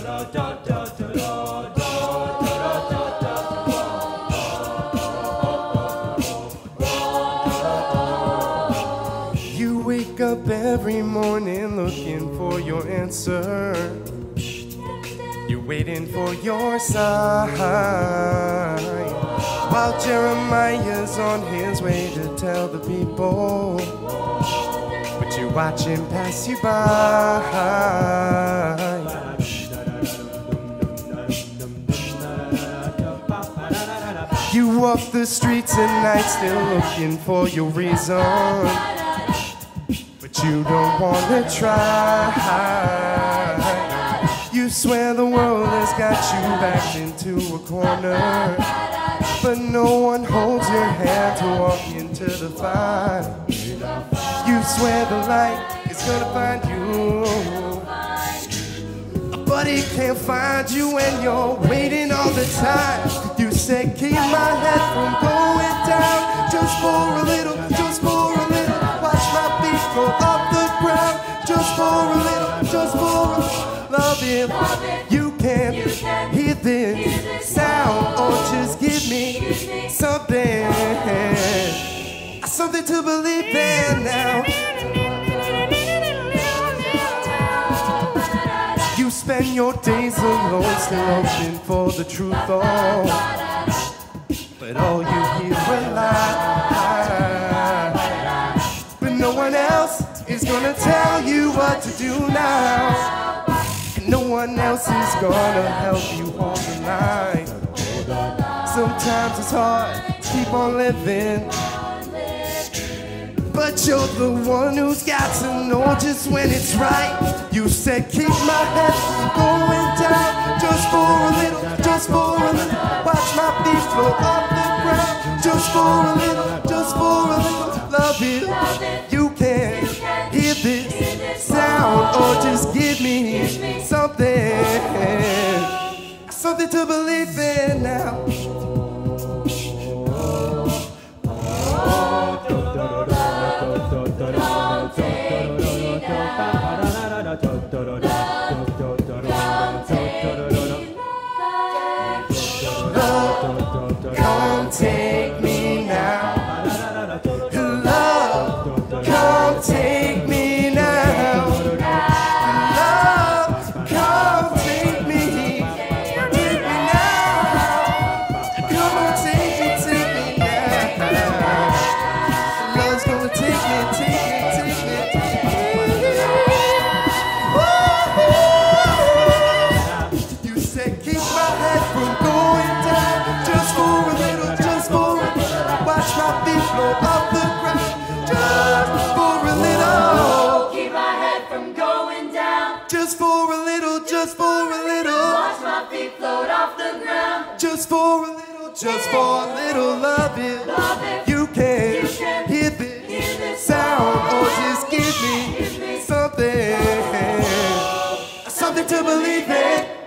You wake up every morning looking for your answer. You're waiting for your sign, while Jeremiah's on his way to tell the people, but you watch him pass you by. You walk the streets at night still looking for your reason, but you don't wanna try. You swear the world has got you backed into a corner, but no one holds your hand to walk into the fire. You swear the light is gonna find you, but it can't find you when you're waiting all the time. You said keep my head from going down, just for a little, just for a little. Watch my feet go off the ground, just for a little, just for a little. Love it, you can hear this sound, or just give me something, something to believe in now. You spend your days alone, still hoping for the truth, oh, but all you hear are lies. But no one else is gonna tell you what to do now. No one else is gonna help you hold the line. Sometimes it's hard to keep on living, but you're the one who's got to know just when it's right. You said keep my head from going down, just for a little, just for a little. Watch my feet float off the ground, just for a little, just for a little. Love it, you can hear this sound, or just give me something, something to believe in now. Come take me now. Love, come take me now. Love, come take me. Take me now. Come on, take me now. Love's gonna take me, take me, take me, take me. You said keep my head from going down, just for a little, just for a little. Watch my feet float off the ground, just for a little. Keep my head from going down, Just for a little, just for a little. watch my feet float off the ground. Just for a little, just for a little. Love it, you can hear this sound, or just give me something, something to believe in.